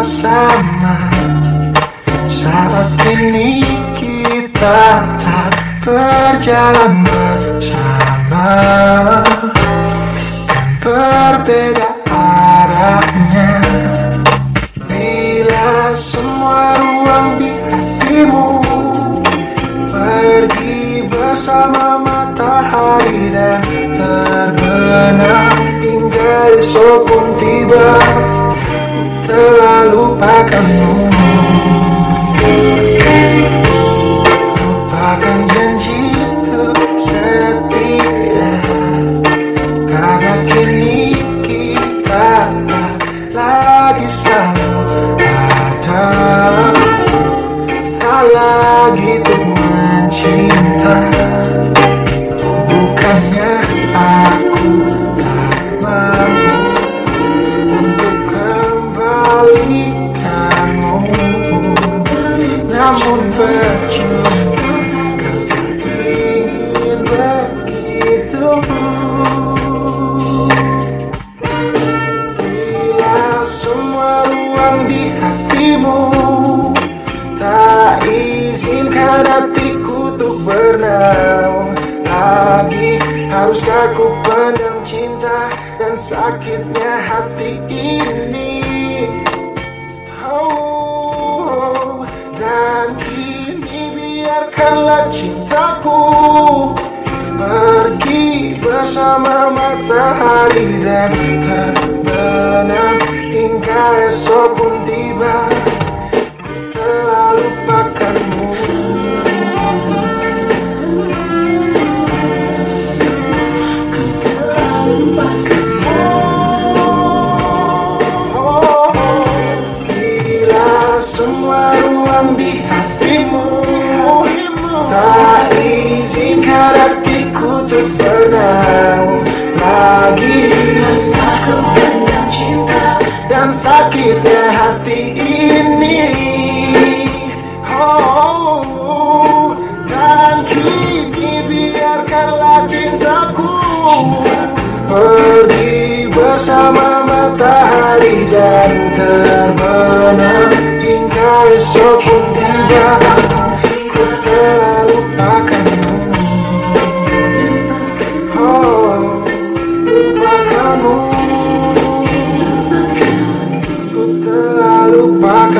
bersama. Saat ini kita tak berjalan bersama dan berbeda arahnya. Bila semua ruang di hatimu pergi bersama matahari dan terbenam hingga esok pun tiba, telah lupakanmu. Lupakan janji untuk setia, karena kini kita tak lagi selalu ada, tak lagi untuk mencinta. Bukannya aku tak mampu untuk kembalikanmu, namun percuma kau ingin begitu. Bila semua ruang di hatimu tak izinkan hatiku untuk bernaung lagi, haruskah ku pendam cinta dan sakitnya hati ini? Dan kini biarkanlah cintaku pergi bersama matahari dan terbenam hingga esok pun tiba, ku telah lupakanmu. Ku telah lupakanmu. Bila semua ruang di hatimu tak izinkan hatiku untuk bernaung lagi, haruskah ku pendam cinta dan sakitnya hati ini? Dan kini biarkanlah cintaku pergi bersama matahari dan terbenam hingga esok pun tiba, ku telah lupakanmu. Lupakanmu, ku telah lupakanmu.